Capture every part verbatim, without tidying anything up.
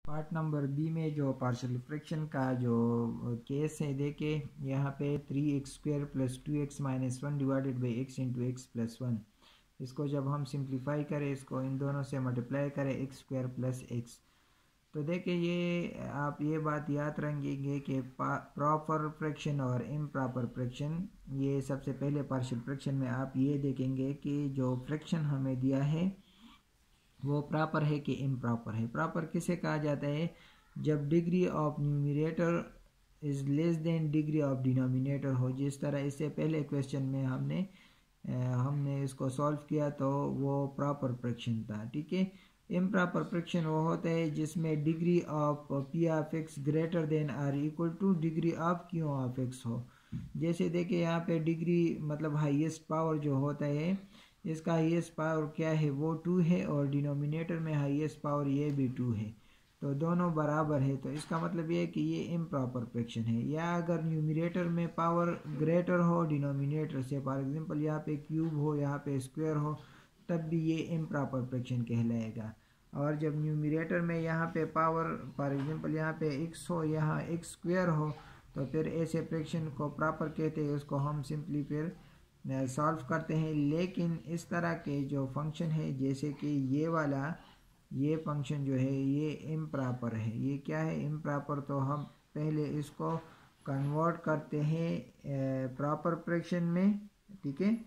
Part number B में जो partial fraction का जो केस है, देखे यहाँ पे three x square plus two x minus one divided by x into x plus one. इसको जब हम सिंप्लीफाई करें, इसको इन दोनों से मल्टीप्लाई करें एक्स स्क्वायर प्लस एक्स, तो देखिए ये आप ये बात याद रखेंगे कि प्रॉपर फ्रैक्शन और इम्प्रॉपर फ्रैक्शन, ये सबसे पहले पार्शियल फ्रैक्शन में आप ये देखेंगे कि जो फ्रैक्शन हमें दिया है वो प्रॉपर है कि इम्प्रॉपर है। प्रॉपर किसे कहा जाता है? जब degree of numerator is less than degree of denominator हो। जिस तरह इससे पहले क्वेश्चन में हमने आ, हमने इसको सॉल्व किया तो वो प्रॉपर फ्रैक्शन था, ठीक है। इम्प्रॉपर फ्रैक्शन वो होता है जिसमें degree of P of x greater than or equal to degree of Q of x हो। जैसे देखिए यहाँ पे डिग्री मतलब हाईएस्ट पावर जो होता है, इसका हाईएस्ट पावर क्या है? वो टू है, और डिनोमिनेटर में हाईएस्ट पावर ये भी टू है, तो दोनों बराबर है। तो इसका मतलब ये है कि ये इम्प्रॉपर फ्रैक्शन है। या अगर न्यूमरेटर में पावर ग्रेटर हो डिनोमिनेटर से, फॉर एग्जांपल यहाँ पे क्यूब हो, यहाँ पे स्क्वायर हो, तब भी ये इम्प्रॉपर फ्रैक्शन कहलाएगा। और जब न्यूमरेटर में यहाँ पे पावर फॉर एग्जांपल यहाँ पे एक्स हो, यहाँ एक्स स्क्वायर हो, तो फिर ऐसे फ्रैक्शन को प्रॉपर कहते हैं। उसको हम सिंपली फिर सॉल्व करते हैं। लेकिन इस तरह के जो फंक्शन है, जैसे कि ये वाला ये फंक्शन जो है ये इम्प्रॉपर है। ये क्या है? इम्प्रॉपर। तो हम पहले इसको कन्वर्ट करते हैं प्रॉपर फ्रैक्शन में, ठीक है।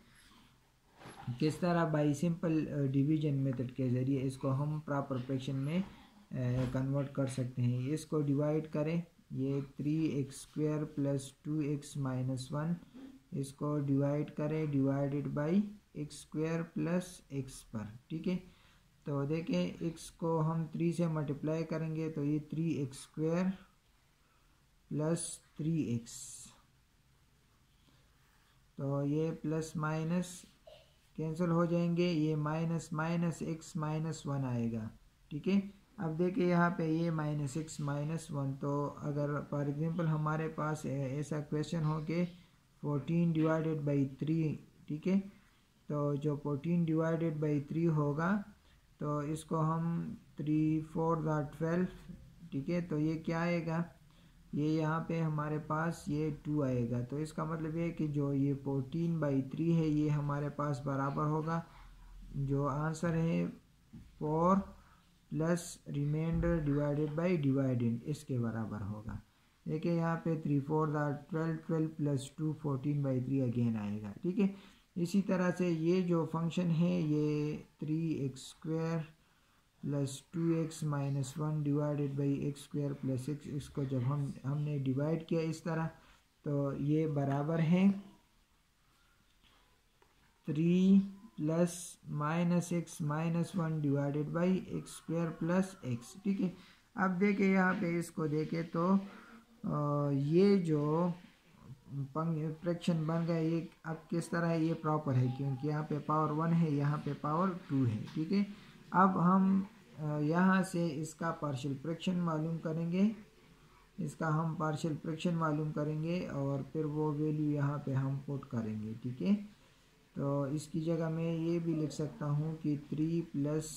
किस तरह? बाई सिंपल डिवीजन मेथड के ज़रिए इसको हम प्रॉपर फ्रैक्शन में कन्वर्ट कर सकते हैं। इसको डिवाइड करें, ये three x square plus two x minus one, इसको डिवाइड करें divided by x square plus x पर, ठीक है। तो देखें एक्स को हम थ्री से मल्टीप्लाई करेंगे तो ये three x square plus three x, तो ये प्लस माइनस कैंसिल हो जाएंगे, ये minus minus x minus one आएगा, ठीक है। अब देखिए यहाँ पे ये माइनस एक्स माइनस वन, तो अगर फॉर एग्जांपल हमारे पास ऐसा क्वेश्चन हो कि फोर्टीन डिवाइडेड बाई थ्री, ठीक है, तो जो फोर्टीन डिवाइडेड बाई थ्री होगा तो इसको हम थ्री फोर द ट्वेल्व, ठीक है, तो ये क्या आएगा? ये यहाँ पे हमारे पास ये टू आएगा। तो इसका मतलब ये है कि जो ये फोर्टीन बाई थ्री है ये हमारे पास बराबर होगा, जो आंसर है four plus remainder divided by dividend, इसके बराबर होगा। देखिए यहाँ पे three four the twelve, twelve plus two fourteen by three again आएगा, ठीक है। इसी तरह से ये जो फंक्शन है ये three x square plus two x minus one divided by x square plus x, इसको जब हम हमने डिवाइड किया इस तरह, तो ये बराबर है three plus minus x minus one divided by x square plus x, ठीक है। अब देखिए यहाँ पे इसको देखें तो आ, ये जो फ्रैक्शन बन गया, ये अब किस तरह है? ये प्रॉपर है क्योंकि यहाँ पे पावर वन है, यहाँ पे पावर टू है, ठीक है। अब हम यहाँ से इसका पार्शियल फ्रैक्शन मालूम करेंगे, इसका हम पार्शियल फ्रैक्शन मालूम करेंगे और फिर वो वैल्यू यहाँ पे हम पुट करेंगे, ठीक है। तो इसकी जगह मैं ये भी लिख सकता हूँ कि थ्री प्लस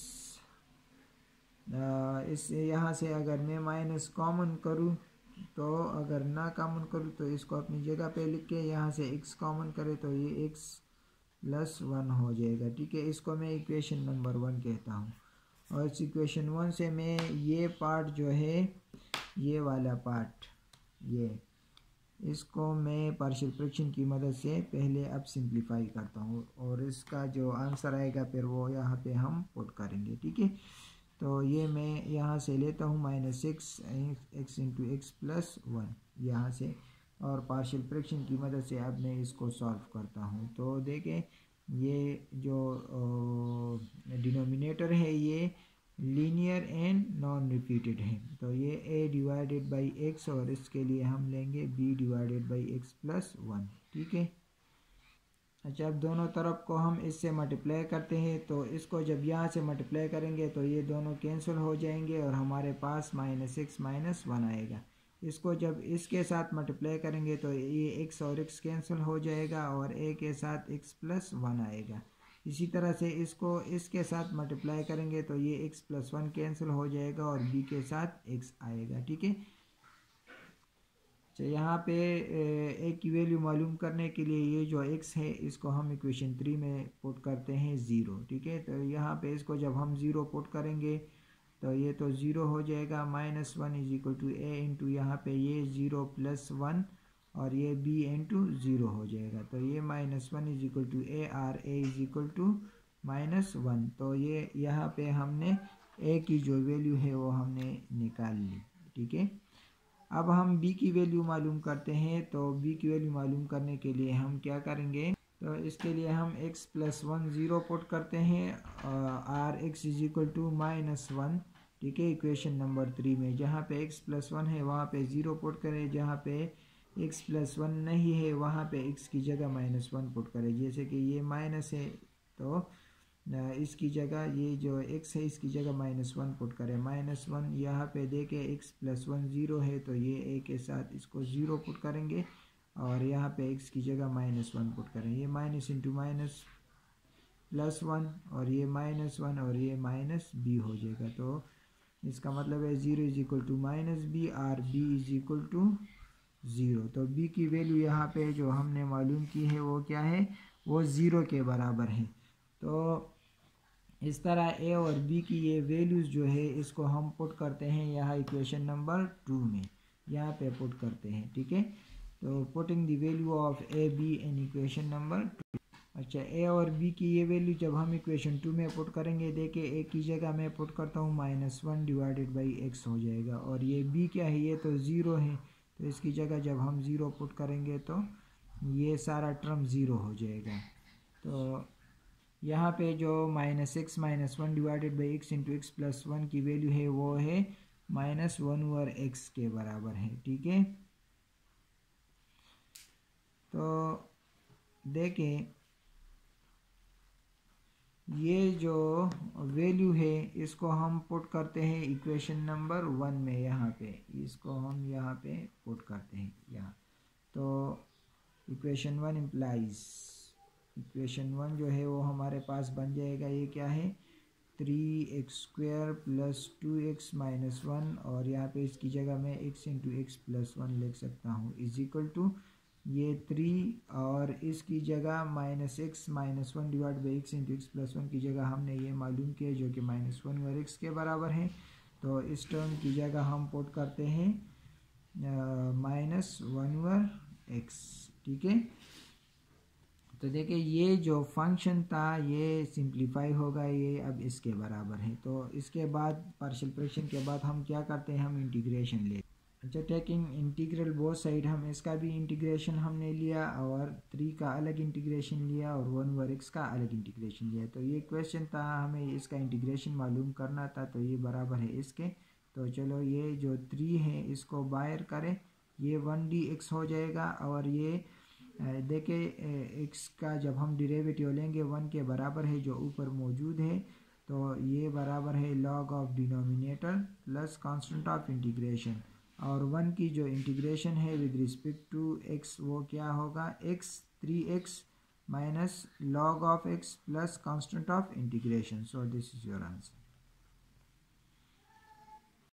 इस यहाँ से अगर मैं माइनस कॉमन करूँ, तो अगर ना कॉमन करूँ तो इसको अपनी जगह पे लिख के यहाँ से x कॉमन करे तो ये x प्लस वन हो जाएगा, ठीक है। इसको मैं इक्वेशन नंबर वन कहता हूँ। और इस इक्वेशन वन से मैं ये पार्ट जो है, ये वाला पार्ट, ये इसको मैं पार्शियल फ्रैक्शन की मदद से पहले अब सिंप्लीफाई करता हूँ और इसका जो आंसर आएगा फिर वो यहाँ पे हम पुट करेंगे, ठीक है। तो ये मैं यहाँ से लेता हूँ minus x x into x plus one यहाँ से, और पार्शियल फ्रैक्शन की मदद से अब मैं इसको सॉल्व करता हूँ। तो देखें ये जो डिनोमिनेटर है ये लीनियर एंड नॉन रिपीटेड है, तो ये a डिवाइडेड बाई एक्स और इसके लिए हम लेंगे b divided by x plus one, ठीक है। अच्छा, अब दोनों तरफ को हम इससे मल्टीप्लाई करते हैं, तो इसको जब यहाँ से मल्टीप्लाई करेंगे तो ये दोनों कैंसिल हो जाएंगे और हमारे पास माइनस एक्स माइनस वन आएगा। इसको जब इसके साथ मल्टीप्लाई करेंगे तो ये x और x कैंसिल हो जाएगा और a के साथ x प्लस वन आएगा। इसी तरह से इसको इसके साथ मल्टीप्लाई करेंगे तो ये x प्लस वन कैंसिल हो जाएगा और b के साथ x आएगा। ठीक है, तो यहाँ पे ए की वैल्यू मालूम करने के लिए ये जो x है इसको हम इक्वेशन थ्री में पुट करते हैं ज़ीरो। ठीक है, तो यहाँ पे इसको जब हम ज़ीरो पुट करेंगे तो ये तो ज़ीरो हो जाएगा, minus one is equal to A into यहाँ पे ये ज़ीरो प्लस वन और ये b इंटू ज़ीरो हो जाएगा। तो ये minus one is equal to A or A is equal to minus one. तो ये यहाँ पे हमने a की जो वैल्यू है वो हमने निकाल ली। ठीक है, अब हम b की वैल्यू मालूम करते हैं। तो b की वैल्यू मालूम करने के लिए हम क्या करेंगे, तो इसके लिए हम x plus one zero put करते हैं, or x is equal to minus one. ठीक है, इक्वेशन नंबर थ्री में जहाँ पे x प्लस वन है वहाँ पे ज़ीरो पुट करें, जहाँ पे x प्लस वन नहीं है वहाँ पे x की जगह माइनस वन पुट करें। जैसे कि ये माइनस है तो इसकी जगह ये जो x है इसकी जगह माइनस वन पुट करें, माइनस वन यहाँ पे दे के x प्लस वन ज़ीरो है तो ये a के साथ इसको ज़ीरो पुट करेंगे और यहाँ पे x की जगह माइनस वन पुट करें। ये minus into minus plus one और ये माइनस वन और ये माइनस बी हो जाएगा। तो इसका मतलब है zero is equal to minus b or b is equal to zero. तो b की वैल्यू यहाँ पे जो हमने मालूम की है वो क्या है, वो ज़ीरो के बराबर है। तो इस तरह a और b की ये वैल्यूज़ जो है इसको हम पुट करते हैं यहाँ इक्वेशन नंबर टू में, यहाँ पे पुट करते हैं। ठीक है, तो putting the value of a b in equation number two. अच्छा, a और b की ये वैल्यू जब हम इक्वेशन टू में पुट करेंगे, देखिए a की जगह मैं पुट करता हूँ minus one divided by x हो जाएगा और ये b क्या है, ये तो ज़ीरो है तो इसकी जगह जब हम ज़ीरो पुट करेंगे तो ये सारा टर्म ज़ीरो हो जाएगा। तो यहाँ पे जो minus x minus one divided by x into x plus one की वैल्यू है वो है माइनस वन ओवर एक्स के बराबर है। ठीक है, तो देखें ये जो वैल्यू है इसको हम पुट करते हैं इक्वेशन नंबर वन में, यहाँ पे इसको हम यहाँ पे पुट करते हैं यहाँ। तो equation one implies equation one जो है वो हमारे पास बन जाएगा, ये क्या है, three x square plus two x minus one और यहाँ पे इसकी जगह मैं x into x plus one लिख सकता हूँ इज इक्वल टू ये थ्री और इसकी जगह minus x minus one divide by x into x plus one की जगह हमने ये मालूम किया जो कि माइनस वन ओवर एक्स के बराबर है। तो इस टर्म की जगह हम पुट करते हैं माइनस वन ओवर एक्स। ठीक है, तो देखिए ये जो फंक्शन था ये सिंप्लीफाई होगा, ये अब इसके बराबर है। तो इसके बाद पार्शियल फ्रैक्शन के बाद हम क्या करते हैं, हम इंटीग्रेशन ले। अच्छा, टेकिंग इंटीग्रल बोथ साइड, हम इसका भी इंटीग्रेशन हमने लिया और थ्री का अलग इंटीग्रेशन लिया और वन ओवर एक्स का अलग इंटीग्रेशन लिया। तो ये क्वेश्चन था, हमें इसका इंटीग्रेशन मालूम करना था, तो ये बराबर है इसके। तो चलो ये जो थ्री है इसको बाहर करें, ये वन डी एक्स हो जाएगा और ये देखे एक्स का जब हम डेरिवेटिव लेंगे वन के बराबर है जो ऊपर मौजूद है, तो ये बराबर है log of denominator plus constant of integration और वन की जो इंटीग्रेशन है विद रिस्पेक्ट टू एक्स वो क्या होगा, x three x minus log of x plus constant of integration. So this is your answer.